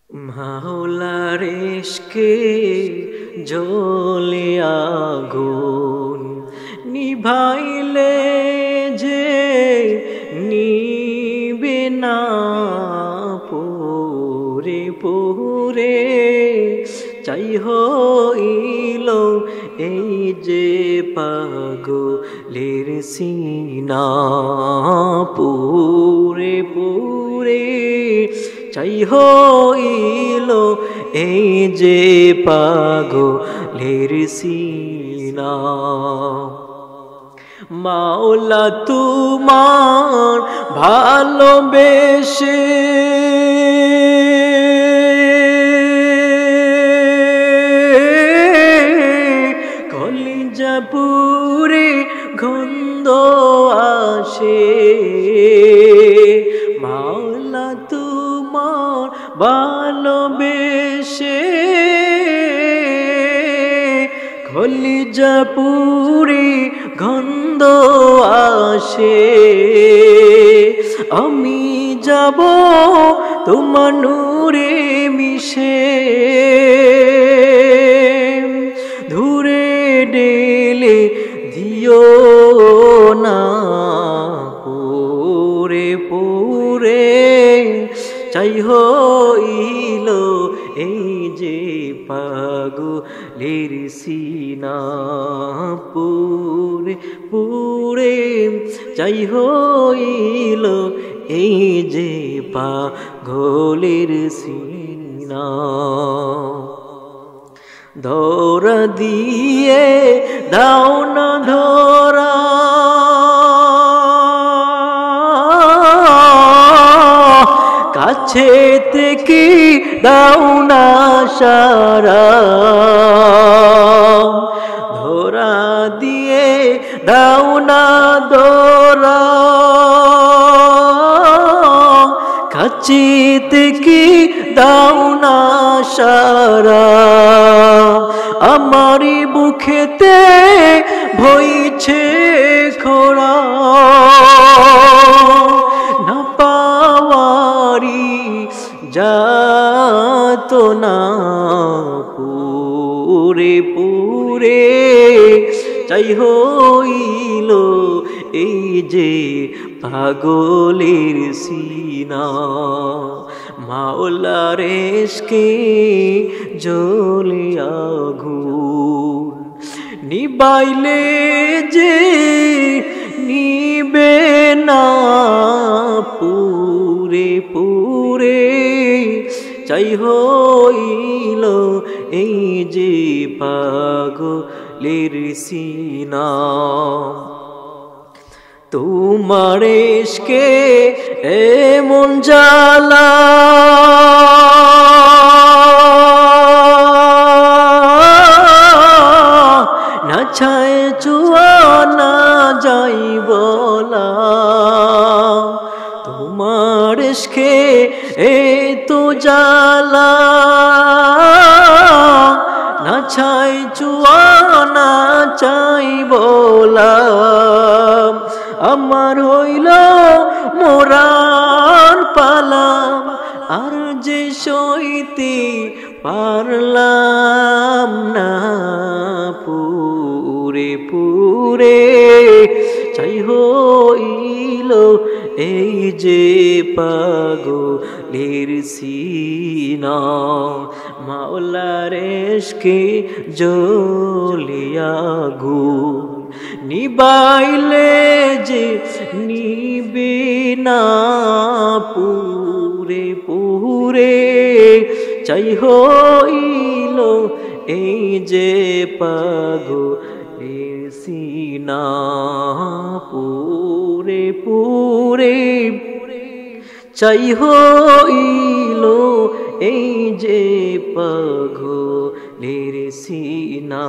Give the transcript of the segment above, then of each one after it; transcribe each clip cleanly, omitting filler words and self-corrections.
মাওলার ইশকে জ্বলে আগুন, নিভাইলে যে নিবে না, পুরে পুরে চাই হইল এই যে পাগলের সিনা, পুরে পুরে চাই হইল এই যে পাগলের সিনা। মাওলা তোমার ভালোবেসে কলিজা পুরে গন্ধ আসে, মাওলা তোমার ভালোবেসে কলিজা পুরে গন্ধ আসে। আমি যাব তোমার নূরে মিশে, ধুরে ডেলে দিও না, পুরে পুরে চাই হইল এই যে পাগলের সিনা, পুরে পুরে চাই হইল এই যে পাগলের সিনা। ধরা দিয়ে দাও না ধরা, কাছে থেকে দাও না সারা, ধরা দিয়ে দাও না ধরা, কাছে থেকে দাও না সারা। আমারি বুকেতে বইছে খোরা, না পাওয়ারি যাতনা, পুরে পুরে চাই হইল এই যে পাগলের সিনা। মাওলার ইশকে জ্বলে আগুন, নিবাইলে যে নিবে না, পুরে পুরে চাই হইল এই যে পাগলের সিনা। তোমার ইশকে এমন জ্বালা, না ছায় চুয়া না যাই বলা, তোমার ইশকে তো জ্বালা, না ছাই চুয়া না চাই বলা। আমার হইল মোরার পালা, আর যে সইতে পারলাম না, পুরে পুরে চাই হইল এই যে পাগলের সিনা। মাওলার ইশকে জ্বলে আগুন, নিবাইলে যে নিবে না, পুরে পুরে চাই হইল এই যে পাগলের সিনা, পুরে পুরে চাই হইল এই যে পাগলের সিনা,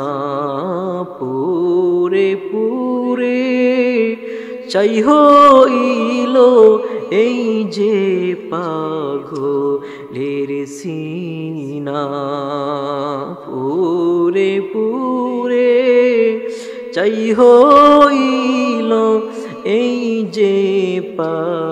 পুরে পুরে চাই হইল এই যে পাগলের সিনা, পুরে পুরে চাই হইল এই যে